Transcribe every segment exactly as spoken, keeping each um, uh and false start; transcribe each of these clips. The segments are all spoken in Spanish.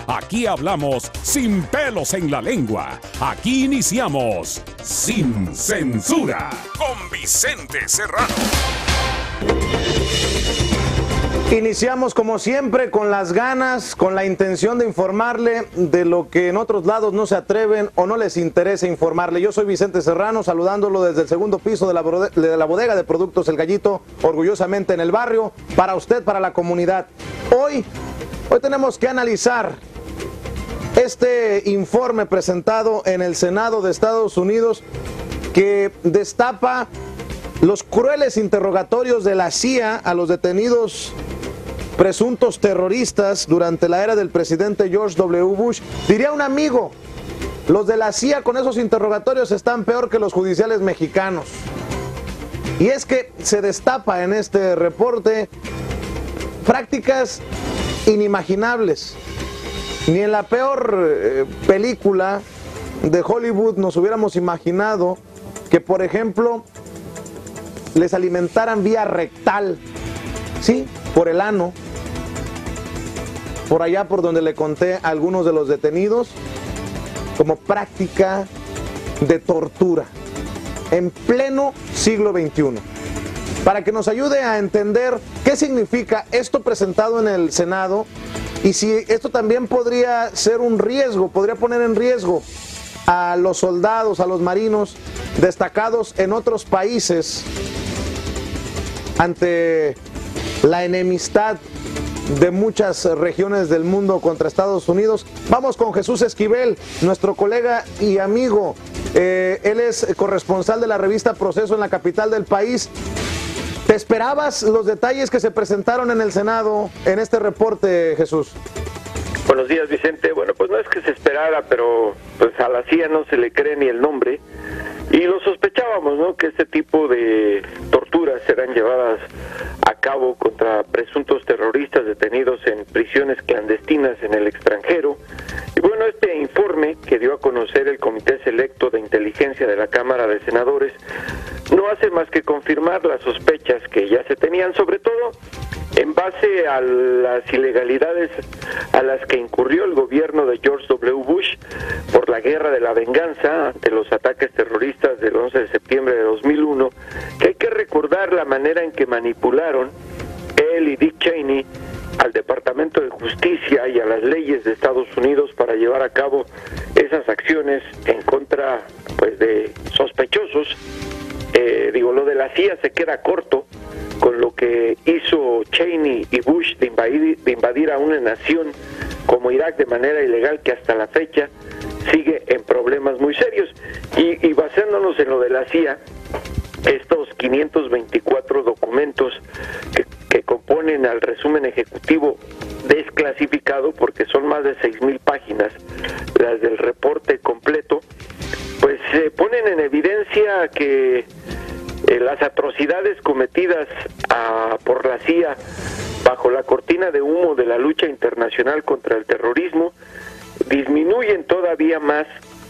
Aquí hablamos sin pelos en la lengua. Aquí iniciamos Sin Censura con Vicente Serrano. Iniciamos como siempre con las ganas, con la intención de informarle de lo que en otros lados no se atreven o no les interesa informarle. Yo soy Vicente Serrano, saludándolo desde el segundo piso de la, de la bodega de productos El Gallito, orgullosamente en el barrio, para usted, para la comunidad. Hoy, hoy tenemos que analizar este informe presentado en el Senado de Estados Unidos que destapa los crueles interrogatorios de la C I A a los detenidos presuntos terroristas durante la era del presidente George doble u Bush. Diría un amigo, los de la C I A con esos interrogatorios están peor que los judiciales mexicanos. Y es que se destapa en este reporte prácticas inimaginables. Ni en la peor eh, película de Hollywood nos hubiéramos imaginado que, por ejemplo, les alimentaran vía rectal, ¿sí? Por el ano, por allá por donde le conté a algunos de los detenidos, como práctica de tortura, en pleno siglo veintiuno. Para que nos ayude a entender qué significa esto presentado en el Senado y si esto también podría ser un riesgo, podría poner en riesgo a los soldados, a los marinos destacados en otros países ante la enemistad de muchas regiones del mundo contra Estados Unidos. Vamos con Jesús Esquivel, nuestro colega y amigo. Eh, él es corresponsal de la revista Proceso en la capital del país. ¿Te esperabas los detalles que se presentaron en el Senado en este reporte, Jesús? Buenos días, Vicente. Bueno, pues no es que se esperara, pero pues a la C I A no se le cree ni el nombre. Y lo sospechábamos, ¿no? Que este tipo de torturas serán llevadas a cabo contra presuntos terroristas detenidos en prisiones clandestinas en el extranjero. Y bueno, este informe que dio a conocer el Comité Selecto de Inteligencia de la Cámara de Senadores no hace más que confirmar las sospechas que ya se tenían, sobre todo en base a las ilegalidades a las que incurrió el gobierno de George doble u Bush por la guerra de la venganza ante los ataques terroristas del once de septiembre de dos mil uno, que hay que recordar la manera en que manipularon él y Dick Cheney al Departamento de Justicia y a las leyes de Estados Unidos para llevar a cabo esas acciones en contra, pues, de sospechosos. Eh, digo, lo de la C I A se queda corto con lo que hizo Cheney y Bush de invadir, de invadir a una nación como Irak de manera ilegal, que hasta la fecha sigue en problemas muy serios. Y, y basándonos en lo de la C I A, estos quinientos veinticuatro documentos que, que componen al resumen ejecutivo desclasificado, porque son más de seis mil páginas las del reporte completo, pues se eh, ponen en evidencia que Eh, las atrocidades cometidas a, por la C I A bajo la cortina de humo de la lucha internacional contra el terrorismo disminuyen todavía más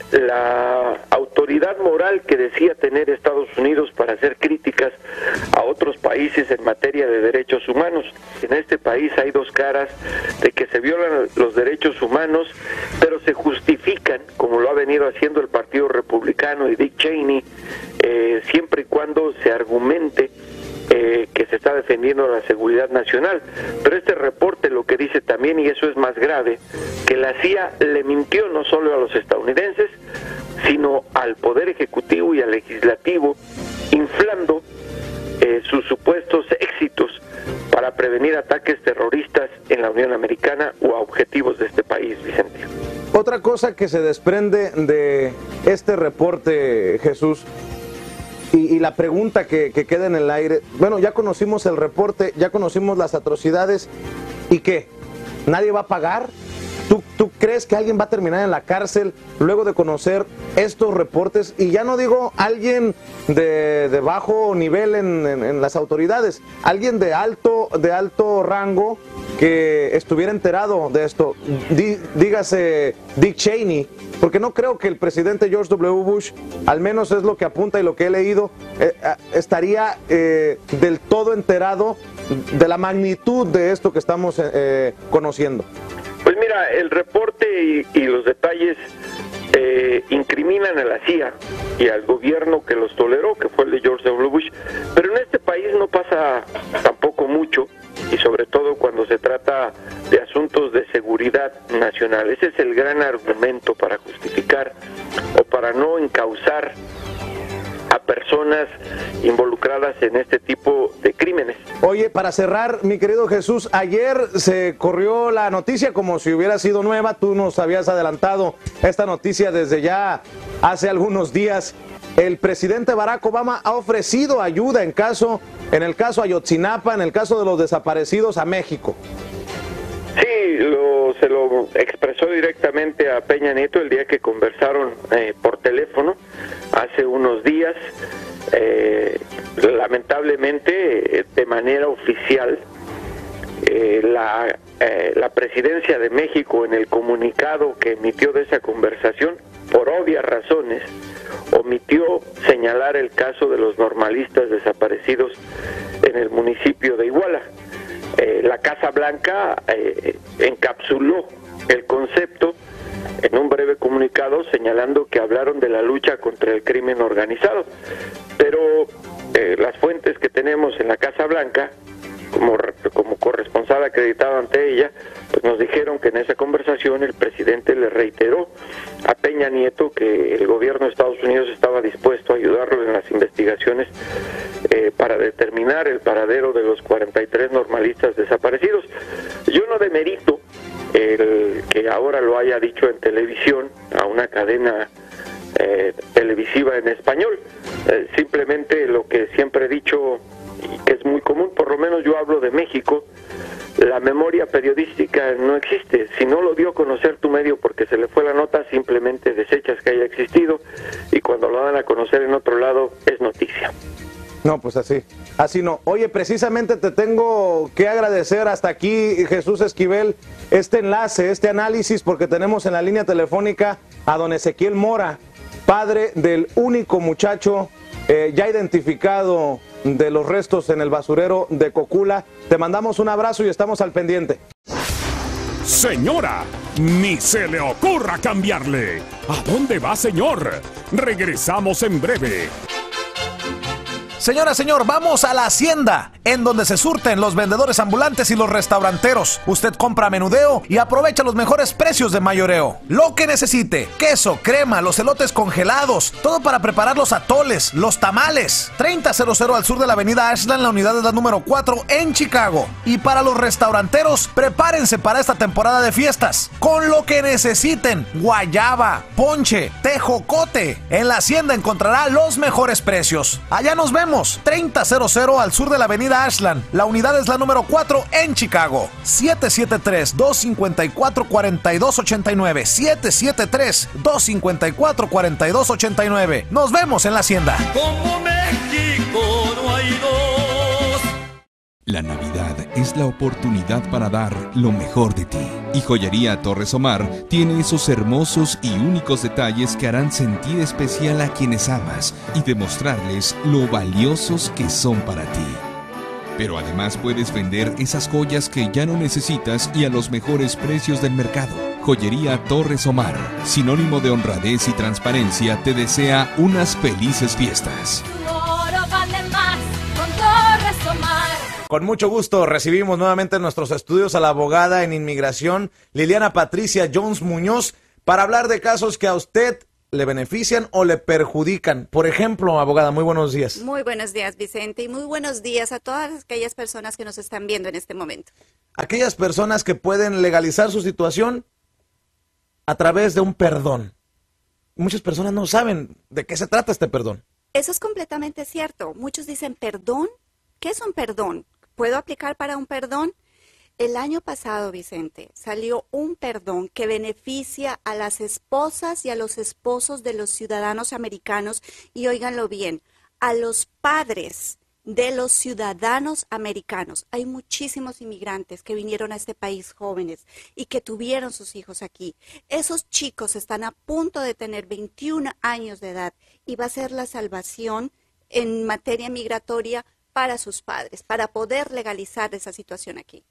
la autoridad moral que decía tener Estados Unidos para hacer críticas a otros países en materia de derechos humanos. En este país hay dos caras de que se violan los derechos humanos, pero se justifican, como lo ha venido haciendo el Partido Republicano y Dick Cheney, eh, siempre y cuando se argumente Eh, que se está defendiendo la seguridad nacional. Pero este reporte lo que dice también, y eso es más grave, que la C I A le mintió no solo a los estadounidenses, sino al Poder Ejecutivo y al Legislativo, inflando eh, sus supuestos éxitos para prevenir ataques terroristas en la Unión Americana o a objetivos de este país, Vicente. Otra cosa que se desprende de este reporte, Jesús, Y, y la pregunta que, que queda en el aire, bueno, ya conocimos el reporte, ya conocimos las atrocidades, ¿y qué? ¿Nadie va a pagar? ¿Tú, ¿Tú crees que alguien va a terminar en la cárcel luego de conocer estos reportes? Y ya no digo alguien de, de bajo nivel en, en, en las autoridades, alguien de alto, de alto rango que estuviera enterado de esto. Dí, dígase Dick Cheney, porque no creo que el presidente George doble u Bush, al menos es lo que apunta y lo que he leído, eh, estaría eh, del todo enterado de la magnitud de esto que estamos eh, conociendo. Pues mira, el reporte y, y los detalles eh, incriminan a la C I A y al gobierno que los toleró, que fue el de George W. Bush, pero en este país no pasa tampoco mucho, y sobre todo cuando se trata de asuntos de seguridad nacional. Ese es el gran argumento para justificar o para no encauzar a personas involucradas en este tipo de crímenes. Oye, para cerrar, mi querido Jesús, ayer se corrió la noticia como si hubiera sido nueva. Tú nos habías adelantado esta noticia desde ya hace algunos días. El presidente Barack Obama ha ofrecido ayuda en caso, en el caso Ayotzinapa, en el caso de los desaparecidos, a México. Sí, lo, se lo expresó directamente a Peña Nieto el día que conversaron eh, por teléfono hace unos días. Eh, lamentablemente, de manera oficial, eh, la, eh, la presidencia de México, en el comunicado que emitió de esa conversación, por obvias razones, omitió señalar el caso de los normalistas desaparecidos en el municipio de Iguala. Eh, la Casa Blanca eh, encapsuló el concepto en un breve comunicado señalando que hablaron de la lucha contra el crimen organizado, pero eh, las fuentes que tenemos en la Casa Blanca, como, como corresponsal acreditado ante ella, pues nos dijeron que en esa conversación el presidente le reiteró a Peña Nieto que el gobierno de Estados Unidos estaba dispuesto a ayudarlo en las investigaciones eh, para determinar el paradero de los cuarenta y tres normalistas desaparecidos. Yo no demerito el que ahora lo haya dicho en televisión a una cadena eh, televisiva en español, eh, simplemente lo que siempre he dicho y que es muy común, por lo menos yo hablo de México, la memoria periodística no existe. Si no lo dio a conocer tu medio porque se le fue la nota, simplemente desechas que haya existido, y cuando lo dan a conocer en otro lado es noticia. No, pues así, así no. Oye, precisamente te tengo que agradecer hasta aquí, Jesús Esquivel, este enlace, este análisis, porque tenemos en la línea telefónica a don Ezequiel Mora, padre del único muchacho eh, ya identificado de los restos en el basurero de Cocula. Te mandamos un abrazo y estamos al pendiente. Señora, ni se le ocurra cambiarle. ¿A dónde va, señor? Regresamos en breve. Señora, señor, vamos a la hacienda, en donde se surten los vendedores ambulantes y los restauranteros. Usted compra menudeo y aprovecha los mejores precios de mayoreo. Lo que necesite: queso, crema, los elotes congelados, todo para preparar los atoles, los tamales. treinta cero cero al sur de la avenida Ashland, la unidad es la número cuatro en Chicago. Y para los restauranteros, prepárense para esta temporada de fiestas con lo que necesiten: guayaba, ponche, tejocote. En la hacienda encontrará los mejores precios. Allá nos vemos. treinta cero cero al sur de la avenida Ashland. La unidad es la número cuatro en Chicago. siete siete tres, dos cinco cuatro, cuatro dos ocho nueve. siete siete tres, dos cinco cuatro, cuatro dos ocho nueve. Nos vemos en la hacienda. Como México no hay dos. La Navidad es la oportunidad para dar lo mejor de ti. Y Joyería Torres Omar tiene esos hermosos y únicos detalles que harán sentir especial a quienes amas y demostrarles lo valiosos que son para ti. Pero además puedes vender esas joyas que ya no necesitas y a los mejores precios del mercado. Joyería Torres Omar, sinónimo de honradez y transparencia, te desea unas felices fiestas. Con mucho gusto recibimos nuevamente en nuestros estudios a la abogada en inmigración Liliana Patricia Jones Muñoz para hablar de casos que a usted le benefician o le perjudican. Por ejemplo, abogada, muy buenos días. Muy buenos días, Vicente, y muy buenos días a todas aquellas personas que nos están viendo en este momento. Aquellas personas que pueden legalizar su situación a través de un perdón. Muchas personas no saben de qué se trata este perdón. Eso es completamente cierto. Muchos dicen, ¿perdón? ¿Qué es un perdón? ¿Puedo aplicar para un perdón? El año pasado, Vicente, salió un perdón que beneficia a las esposas y a los esposos de los ciudadanos americanos, y óiganlo bien, a los padres de los ciudadanos americanos. Hay muchísimos inmigrantes que vinieron a este país jóvenes y que tuvieron sus hijos aquí. Esos chicos están a punto de tener veintiún años de edad y va a ser la salvación en materia migratoria para sus padres, para poder legalizar esa situación aquí.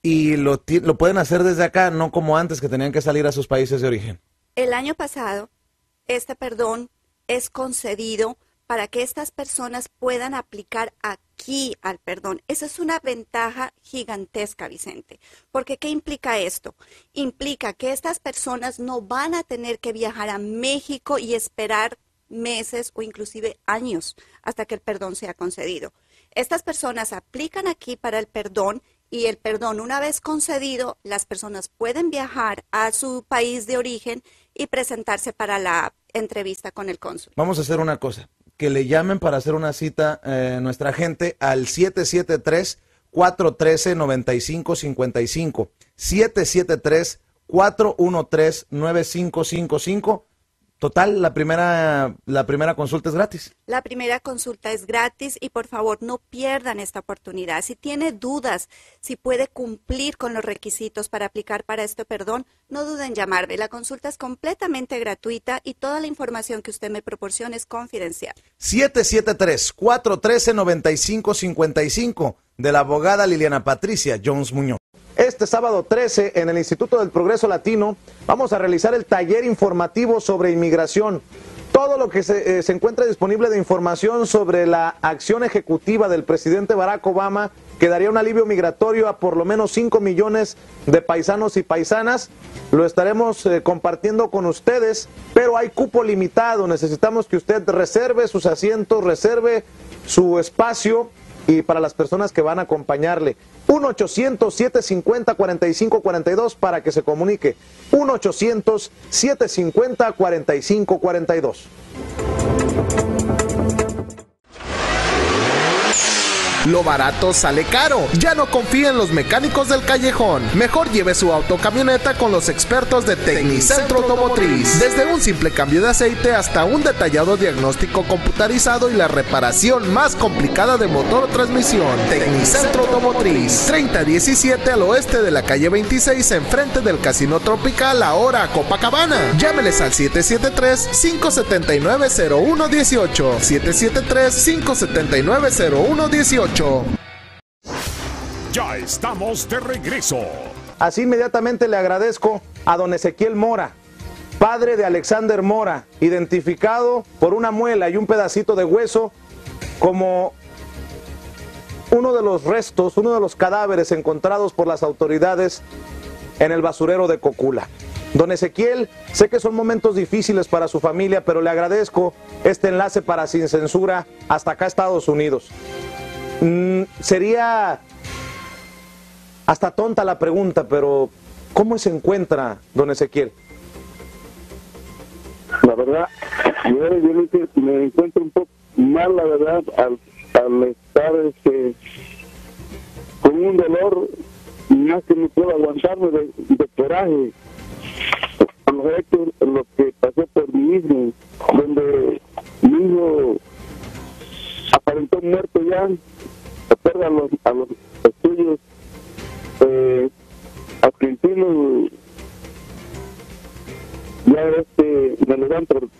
Y lo, lo pueden hacer desde acá, no como antes que tenían que salir a sus países de origen. El año pasado, este perdón es concedido para que estas personas puedan aplicar aquí al perdón. Esa es una ventaja gigantesca, Vicente. Porque ¿qué implica esto? Implica que estas personas no van a tener que viajar a México y esperar meses o inclusive años hasta que el perdón sea concedido. Estas personas aplican aquí para el perdón y el perdón, una vez concedido, las personas pueden viajar a su país de origen y presentarse para la entrevista con el cónsul. Vamos a hacer una cosa, que le llamen para hacer una cita eh, nuestra gente al siete siete tres, cuatro uno tres, nueve cinco cinco cinco, siete siete tres, cuatro uno tres, nueve cinco cinco cinco. Total, la primera, la primera consulta es gratis. La primera consulta es gratis y por favor no pierdan esta oportunidad. Si tiene dudas, si puede cumplir con los requisitos para aplicar para este perdón, no duden en llamarme. La consulta es completamente gratuita y toda la información que usted me proporcione es confidencial. siete siete tres, cuatro uno tres, nueve cinco cinco cinco de la abogada Liliana Patricia Jones Muñoz. Este sábado trece, en el Instituto del Progreso Latino, vamos a realizar el taller informativo sobre inmigración. Todo lo que se, eh, se encuentra disponible de información sobre la acción ejecutiva del presidente Barack Obama, que daría un alivio migratorio a por lo menos cinco millones de paisanos y paisanas, lo estaremos eh, compartiendo con ustedes, pero hay cupo limitado. Necesitamos que usted reserve sus asientos, reserve su espacio, y para las personas que van a acompañarle. uno ochocientos, siete cincuenta, cuarenta y cinco cuarenta y dos para que se comunique. uno ochocientos, siete cincuenta, cuarenta y cinco cuarenta y dos. Lo barato sale caro. Ya no confíe en los mecánicos del callejón. Mejor lleve su auto o camioneta con los expertos de Tecnicentro Automotriz. Desde un simple cambio de aceite hasta un detallado diagnóstico computarizado y la reparación más complicada de motor o transmisión. Tecnicentro Automotriz. treinta diecisiete al oeste de la calle veintiséis, enfrente del Casino Tropical, ahora Copacabana. Llámeles al siete siete tres, cinco siete nueve, cero uno uno ocho. siete siete tres, cinco siete nueve, cero uno uno ocho. Ya estamos de regreso. Así inmediatamente le agradezco a don Ezequiel Mora, padre de Alexander Mora, identificado por una muela y un pedacito de hueso como uno de los restos, uno de los cadáveres encontrados por las autoridades en el basurero de Cocula. Don Ezequiel, sé que son momentos difíciles para su familia, pero le agradezco este enlace para Sin Censura hasta acá, Estados Unidos. Mm, sería hasta tonta la pregunta, pero ¿cómo se encuentra don Ezequiel? La verdad, yo, yo me, me encuentro un poco mal, la verdad, al, al estar este, con un dolor más que no puedo aguantarme de, de coraje. Los hechos, lo que pasó por mi hijo, donde mi hijo aparentó muerto ya, acuerda a los, a los estudios eh, argentinos, ya este me lo dan por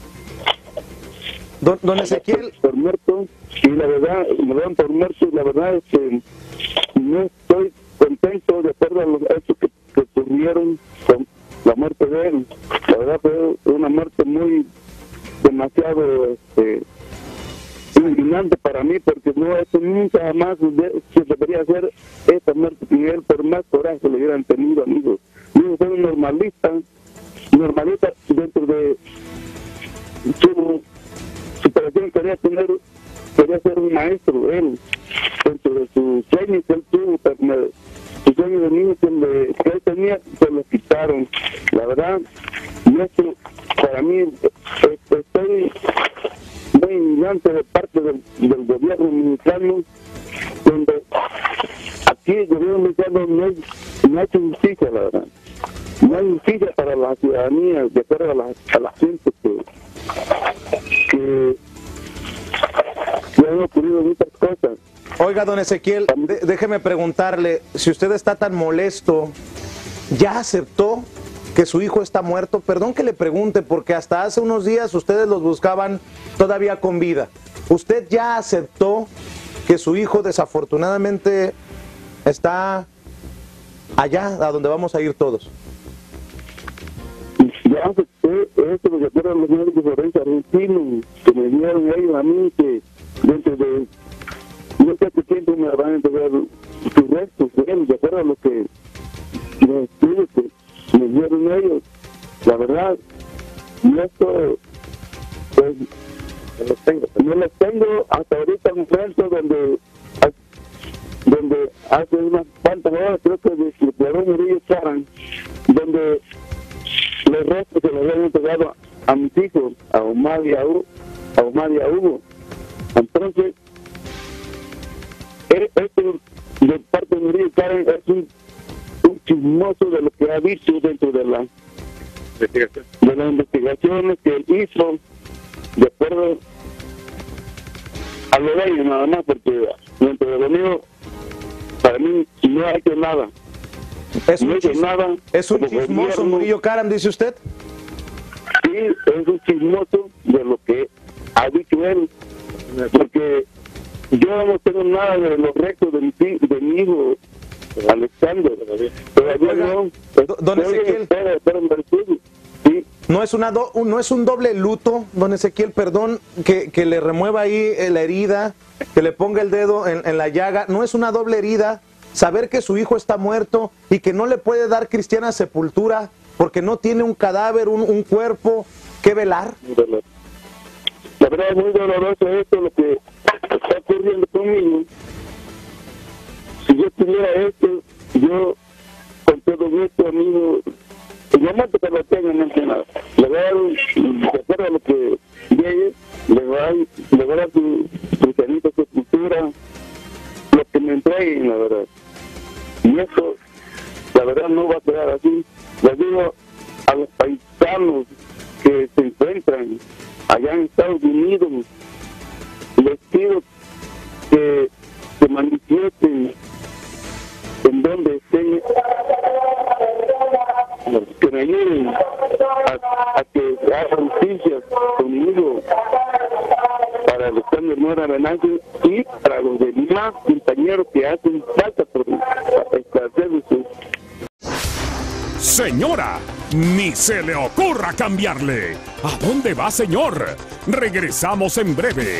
don, don Ezequiel por, por muerto, y la verdad me lo dan por muerto, y la verdad es que no estoy contento de acuerdo a los hechos que, que ocurrieron con la muerte de él. La verdad fue una muerte muy demasiado este indignante para mí, porque no, eso nunca jamás se debería hacer esta muerte sin él, por más coraje que le hubieran tenido, amigos. Yo soy un normalista, normalista dentro de su superación, quería tener, quería ser un maestro, él, dentro de sus sueños que él tuvo, sus sueños de niño que, le, que él tenía, se los quitaron. La verdad, y esto para mí, estoy muy indignante de parte del, del gobierno mexicano, donde aquí el gobierno mexicano no, es, no ha hecho justicia, la verdad. No hay justicia para la ciudadanía, de acuerdo a la, a la gente que, que, que han ocurrido muchas cosas. Oiga, don Ezequiel, de, déjeme preguntarle, si usted está tan molesto, ¿ya aceptó que su hijo está muerto? Perdón que le pregunte, porque hasta hace unos días ustedes los buscaban todavía con vida. ¿Usted ya aceptó que su hijo desafortunadamente está allá a donde vamos a ir todos. Ya acepté esto, lo que fueron los médicos forenses argentinos, que me dieron ellos a mí, que dentro de no sé qué tiempo me van a entregar sus restos, de acuerdo a lo que los estudios que me dieron ellos. La verdad, y esto, pues, no los tengo, no los tengo hasta ahorita en un momento donde, donde hace unas cuantas horas, creo que de Ciudadano Murillo Caram, donde los restos se los habían entregado a mis hijos, a Omar y a, U, a, Omar y a Hugo. Entonces, esto de parte de Murillo Caram es un, un chismoso de lo que ha visto dentro de la de las investigaciones que él hizo, de acuerdo a lo de ellos nada más, porque dentro de lo mío, para mí no ha hecho nada. Es un, no chis nada ¿Es un chismoso Murillo Caram, dice usted? Sí, es un chismoso de lo que ha dicho él, porque yo no tengo nada de los restos de mi, de mi hijo Alexander, todavía no. Don Ezequiel, espera, espera, sí. no es una do, no es un doble luto, don Ezequiel, perdón, que, que le remueva ahí la herida, que le ponga el dedo en, en la llaga, no es una doble herida saber que su hijo está muerto y que no le puede dar cristiana sepultura porque no tiene un cadáver, un, un cuerpo que velar. La verdad es muy doloroso esto, lo que está ocurriendo conmigo. Si yo tuviera esto, yo con todo gusto, amigo, yo no te lo tengo en mente nada. Le voy a dar, de acuerdo a lo que llegue, le voy a dar, le voy a dar su cristianito, su cultura, lo que me entreguen, la verdad. Y esto, la verdad, no va a quedar así. Les digo a los paisanos que se encuentran allá en Estados Unidos, les pido que se manifiesten en donde estén, que me ayuden a, a que haga justicia conmigo para Alexander Mora Venancio y para los demás compañeros que hacen falta por esclarecer su. Señora, ni se le ocurra cambiarle. ¿A dónde va, señor? Regresamos en breve.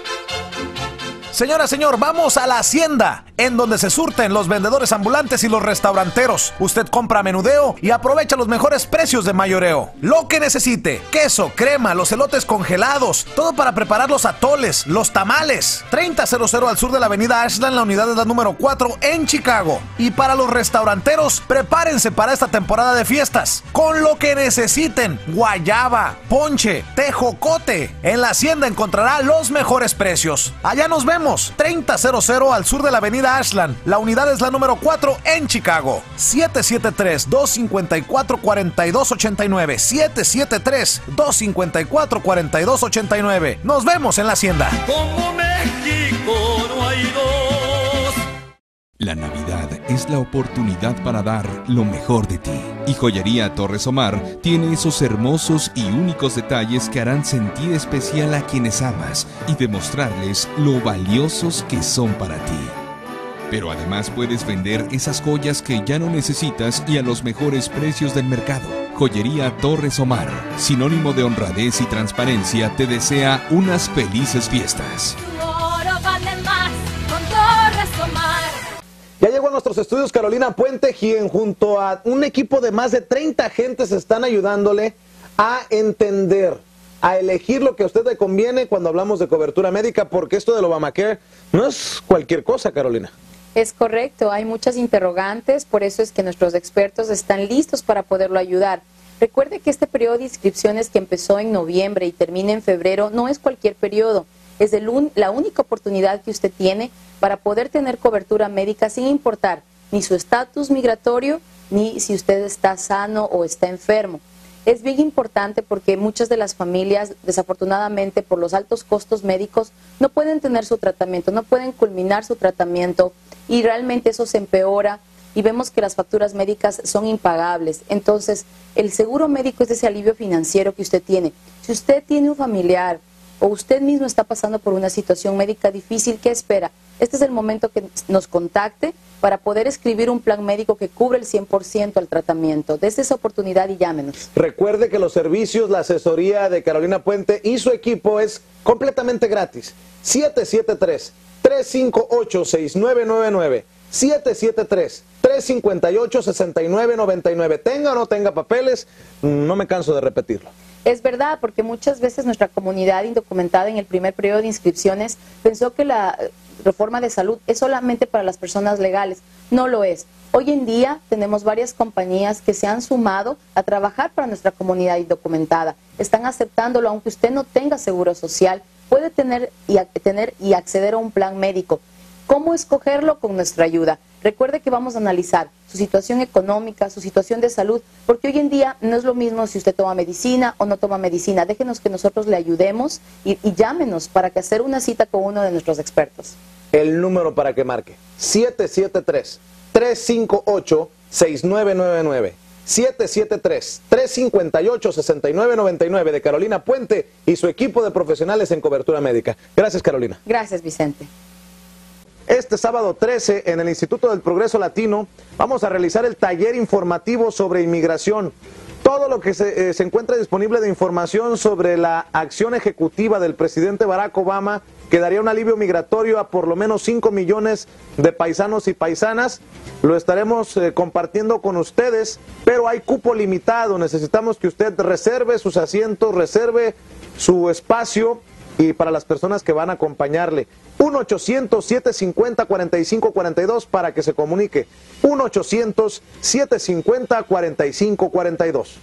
Señora, señor, vamos a la hacienda, en donde se surten los vendedores ambulantes y los restauranteros. Usted compra menudeo y aprovecha los mejores precios de mayoreo. Lo que necesite: queso, crema, los elotes congelados, todo para preparar los atoles, los tamales. treinta cero cero al sur de la avenida Ashland, la unidad es la número cuatro en Chicago. Y para los restauranteros, prepárense para esta temporada de fiestas con lo que necesiten: guayaba, ponche, tejocote. En la hacienda encontrará los mejores precios. Allá nos vemos. treinta cero cero al sur de la avenida Ashland. La unidad es la número cuatro en Chicago. siete siete tres, dos cinco cuatro, cuatro dos ocho nueve. siete siete tres, dos cinco cuatro, cuatro dos ocho nueve. Nos vemos en la hacienda. Como México no hay dos. La Navidad es la oportunidad para dar lo mejor de ti. Y Joyería Torres Omar tiene esos hermosos y únicos detalles que harán sentir especial a quienes amas y demostrarles lo valiosos que son para ti. Pero además puedes vender esas joyas que ya no necesitas y a los mejores precios del mercado. Joyería Torres Omar, sinónimo de honradez y transparencia, te desea unas felices fiestas. Tu oro vale más con Torres Omar. Ya llegó a nuestros estudios Carolina Puente, quien junto a un equipo de más de treinta agentes están ayudándole a entender, a elegir lo que a usted le conviene cuando hablamos de cobertura médica, porque esto del Obamacare no es cualquier cosa, Carolina. Es correcto, hay muchas interrogantes, por eso es que nuestros expertos están listos para poderlo ayudar. Recuerde que este periodo de inscripciones que empezó en noviembre y termina en febrero no es cualquier periodo. Es el un, la única oportunidad que usted tiene para poder tener cobertura médica sin importar ni su estatus migratorio, ni si usted está sano o está enfermo. Es bien importante porque muchas de las familias, desafortunadamente, por los altos costos médicos, no pueden tener su tratamiento, no pueden culminar su tratamiento y realmente eso se empeora y vemos que las facturas médicas son impagables. Entonces, el seguro médico es ese alivio financiero que usted tiene. Si usted tiene un familiar o usted mismo está pasando por una situación médica difícil, ¿qué espera? este es el momento que nos contacte para poder escribir un plan médico que cubre el cien por ciento al tratamiento. Desde esa oportunidad y llámenos. Recuerde que los servicios, la asesoría de Carolina Puente y su equipo es completamente gratis. siete siete tres, tres cinco ocho, seis nueve nueve nueve. siete siete tres, tres cinco ocho, seis nueve nueve nueve. Tenga o no tenga papeles, no me canso de repetirlo. Es verdad, porque muchas veces nuestra comunidad indocumentada en el primer periodo de inscripciones pensó que la reforma de salud es solamente para las personas legales. No lo es. Hoy en día tenemos varias compañías que se han sumado a trabajar para nuestra comunidad indocumentada. Están aceptándolo, aunque usted no tenga seguro social, puede tener y, tener y acceder a un plan médico. ¿Cómo escogerlo? Con nuestra ayuda. Recuerde que vamos a analizar su situación económica, su situación de salud, porque hoy en día no es lo mismo si usted toma medicina o no toma medicina. Déjenos que nosotros le ayudemos y, y llámenos para que hacer una cita con uno de nuestros expertos. El número para que marque, siete siete tres, tres cinco ocho, seis nueve nueve nueve. siete siete tres, tres cinco ocho, seis nueve nueve nueve de Carolina Puente y su equipo de profesionales en cobertura médica. Gracias, Carolina. Gracias, Vicente. Este sábado trece, en el Instituto del Progreso Latino, vamos a realizar el taller informativo sobre inmigración. Todo lo que se, eh, se encuentra disponible de información sobre la acción ejecutiva del presidente Barack Obama, que daría un alivio migratorio a por lo menos cinco millones de paisanos y paisanas, lo estaremos eh, compartiendo con ustedes, pero hay cupo limitado. Necesitamos que usted reserve sus asientos, reserve su espacio, y para las personas que van a acompañarle. uno ochocientos, siete cincuenta, cuarenta y cinco cuarenta y dos para que se comunique. uno ochocientos, siete cincuenta, cuarenta y cinco cuarenta y dos.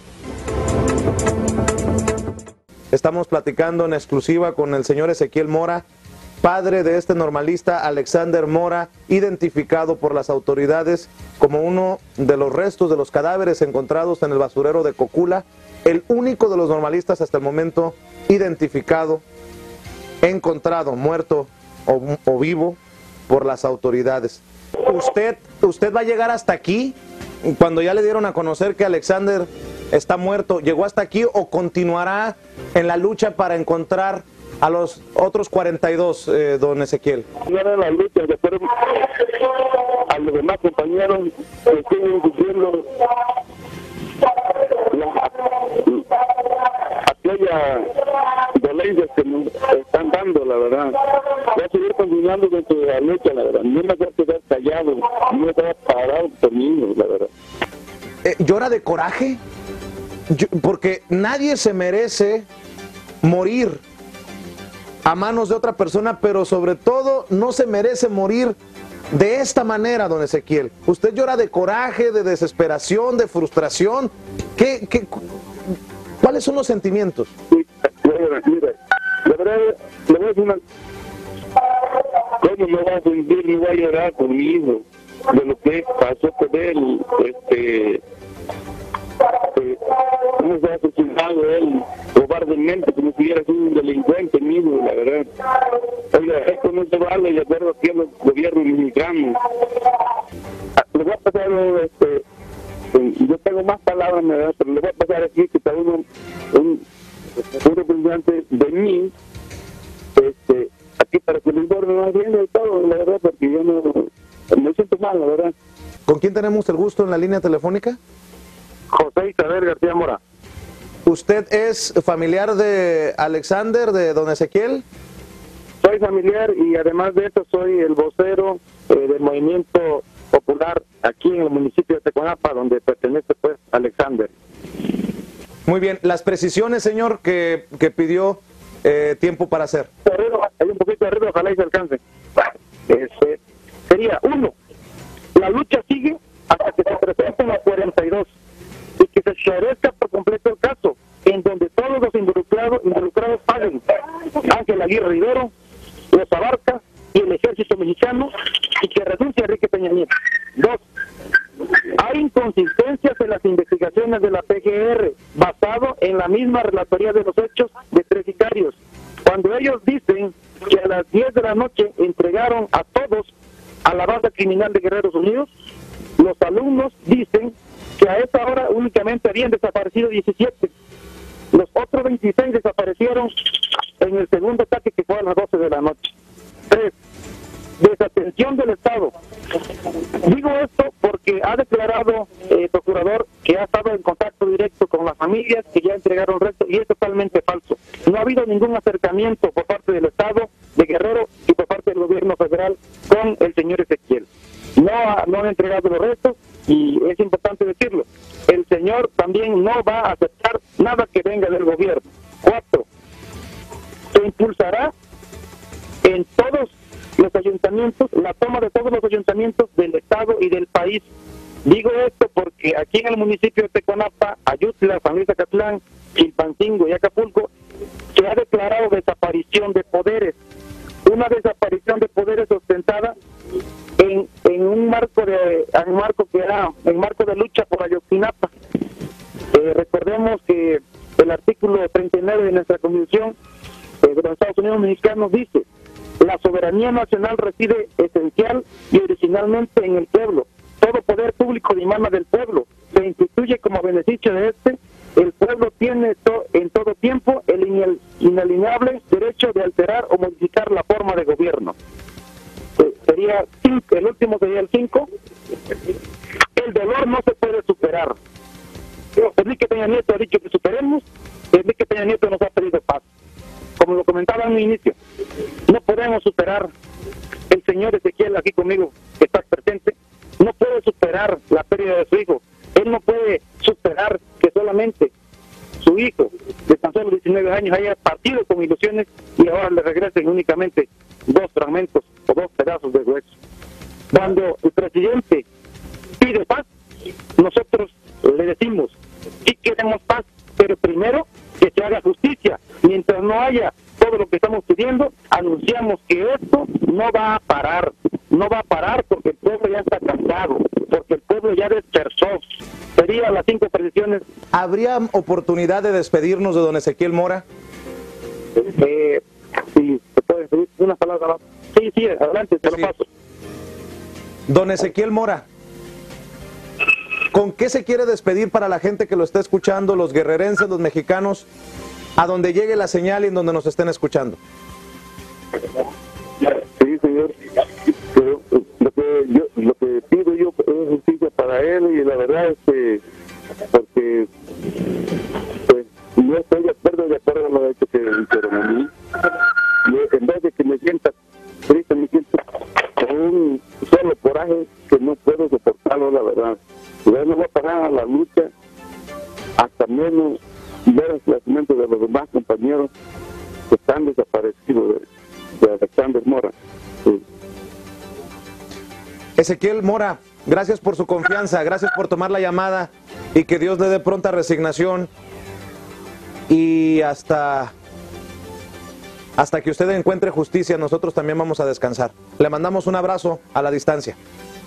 Estamos platicando en exclusiva con el señor Ezequiel Mora, padre de este normalista Alexander Mora, identificado por las autoridades como uno de los restos de los cadáveres encontrados en el basurero de Cocula, el único de los normalistas hasta el momento identificado, encontrado muerto o, o vivo por las autoridades. ¿Usted, usted va a llegar hasta aquí cuando ya le dieron a conocer que Alexander está muerto? ¿Llegó hasta aquí o continuará en la lucha para encontrar a los otros cuarenta y dos, eh, don Ezequiel? Continuará en la lucha, de acuerdo a los demás compañeros que siguen sufriendo la, aquella dolencias que nos están dando, la verdad. Voy a seguir continuando dentro de la lucha, la verdad. No me voy a quedar callado, no me voy a parar por mí, la verdad. Eh, ¿Llora de coraje? Yo, porque nadie se merece morir a manos de otra persona, pero sobre todo no se merece morir de esta manera, don Ezequiel. ¿Usted llora de coraje, de desesperación, de frustración? ¿Qué, qué, ¿Cuáles son los sentimientos? Sí, mira, mira, la verdad, le voy a decir una... ¿Cómo no va a sentir, no va a llorar por mi hijo? De lo que pasó con él, este... eh, ¿Cómo se ha asesinado él cobardemente, como si hubiera sido un delincuente mismo, la verdad? Oiga, esto no se vale de acuerdo aquí al gobierno mexicano. Le voy a pasar, este, yo tengo más palabras, ¿verdad? Pero le voy a pasar aquí que está uno, un, un representante de mí, este, aquí para que me informe más bien de todo, la verdad, porque yo no me siento mal, la verdad. ¿Con quién tenemos el gusto en la línea telefónica? José Isabel García Mora. ¿Usted es familiar de Alexander, de don Ezequiel? Soy familiar y además de eso soy el vocero eh, del movimiento popular aquí en el municipio de Teconapa, donde pertenece pues Alexander. Muy bien, las precisiones, señor, que, que pidió eh, tiempo para hacer. Hay un poquito de arreglo, ojalá y se alcance. Este, sería, uno, la lucha sigue hasta que se presenten los cuarenta y dos y que se esclarezca por completo el caso, en donde todos los involucrados, involucrados paguen. Ángel Aguirre Rivero, los Abarca y el ejército mexicano, y que renuncie a Enrique Peña Nieto. Dos, hay inconsistencias en las investigaciones de la P G R, basado en la misma relatoría de los hechos de tres sicarios. Cuando ellos dicen que a las diez de la noche entregaron a todos a la banda criminal de Guerreros Unidos, los alumnos dicen que a esa hora únicamente habían desaparecido diecisiete. Los otros veintiséis desaparecieron en el segundo ataque, que fue a las doce de la noche. Tres, desatención del Estado. Digo esto porque ha declarado el procurador que ha estado en contacto directo con las familias que ya entregaron el resto, y es totalmente falso. No ha habido ningún acercamiento por parte del Estado de Guerrero y por parte del gobierno federal con el señor Ezequiel. No, ha, no han entregado los restos, y es importante decirlo. El señor también no va a aceptar nada que venga del gobierno. Cuatro, se impulsará en todos los ayuntamientos, la toma de todos los ayuntamientos del Estado y del país. Digo esto porque aquí en el municipio de Tecuanapa, Ayutla, San Luis Acatlán, Chilpancingo y Acapulco, se ha declarado desaparición de poderes. Una desaparición de poderes ostentada en, en un marco de en marco que era en marco de lucha por Ayotzinapa. Eh, recordemos que el artículo treinta y nueve de nuestra Constitución eh, de los Estados Unidos Mexicanos dice: la soberanía nacional reside esencial y originalmente en el pueblo. Todo poder público dimana del pueblo. Se instituye como beneficio de este. El pueblo tiene to en todo tiempo el inal inalienable derecho de alterar o modificar la forma de gobierno. Eh, sería cinco, el último sería el cinco. El dolor no se puede superar. Enrique Peña Nieto ha dicho que superemos. Enrique Peña Nieto nos ha pedido paz. Como lo comentaba en un inicio, no podemos superar. El señor Ezequiel aquí conmigo, que está presente, no puede superar la pérdida de su hijo. Él no puede superar que solamente su hijo, de tan solo diecinueve años, haya partido con ilusiones y ahora le regresen únicamente dos fragmentos o dos pedazos de hueso. Cuando el presidente pide paz, nosotros le decimos: sí queremos paz, pero primero que se haga justicia. Mientras no haya todo lo que estamos pidiendo, anunciamos que esto no va a parar. No va a parar porque el pueblo ya está cansado, porque el pueblo ya dispersó. Serían las cinco precisiones. ¿Habría oportunidad de despedirnos de don Ezequiel Mora? Eh, sí, ¿se puede decir una palabra? Sí, sí, adelante, te sí. lo paso. Don Ezequiel Mora, ¿con qué se quiere despedir para la gente que lo está escuchando, los guerrerenses, los mexicanos, a donde llegue la señal y en donde nos estén escuchando? Sí, señor. Pero lo que yo, lo que pido yo es justicia para él, y la verdad es que, porque pues, no estoy de acuerdo de acuerdo a lo que se hicieron a mí. Yo, en vez de que me sienta triste, me siento con un solo coraje que no puedo soportarlo, la verdad. Ya no voy a parar la lucha hasta menos ver el crecimiento de los demás compañeros que están desaparecidos de, de Alexander Mora. Sí. Ezequiel Mora, gracias por su confianza, gracias por tomar la llamada, y que Dios le dé pronta resignación, y hasta hasta que usted encuentre justicia, nosotros también vamos a descansar. Le mandamos un abrazo a la distancia.